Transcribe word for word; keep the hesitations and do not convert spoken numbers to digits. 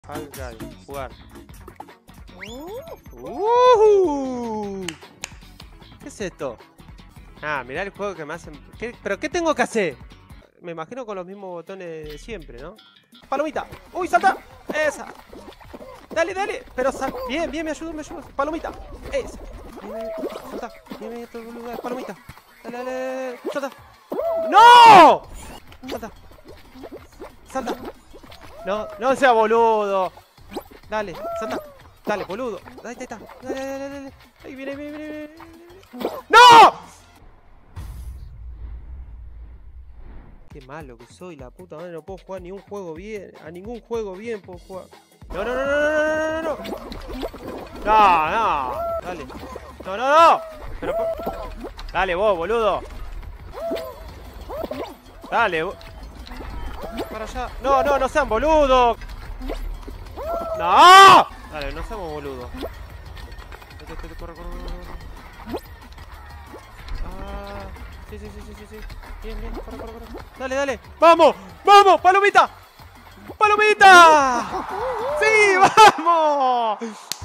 Fall Guys, jugar. Uh, ¿Qué es esto? Ah, mirá el juego que me hacen... ¿Qué? ¿Pero qué tengo que hacer? Me imagino con los mismos botones de siempre, ¿no? ¡Palomita! ¡Uy, salta! ¡Esa! ¡Dale, dale! Pero sal... Bien, bien, me ayudó, me ayudó. ¡Palomita! ¡Esa! Bien, bien, salta. Bien, bien, todo el lugar. ¡Palomita! Dale, dale, dale. ¡Salta! ¡No! ¡Salta! ¡Salta! No, no sea boludo. Dale, salta. Dale, boludo. Ahí está, ahí está. Dale, dale, dale, dale. Ahí viene, viene, viene, viene. ¡No! Qué malo que soy, la puta madre. No puedo jugar ni un juego bien. A ningún juego bien puedo jugar. No, no, no, no, no, no, no, no. No, no. Dale. No, no, no. Pero por... Dale vos, boludo. Dale, vos. Para allá. No, no, no sean boludos. ¡No! Dale, no seamos boludos. Corre, corre, corre. Ah, sí, sí, sí, sí, sí, sí. Bien, bien, corre, corre, corre. Dale, dale. ¡Vamos! ¡Vamos! ¡Palomita! ¡Palomita! ¡Sí, vamos!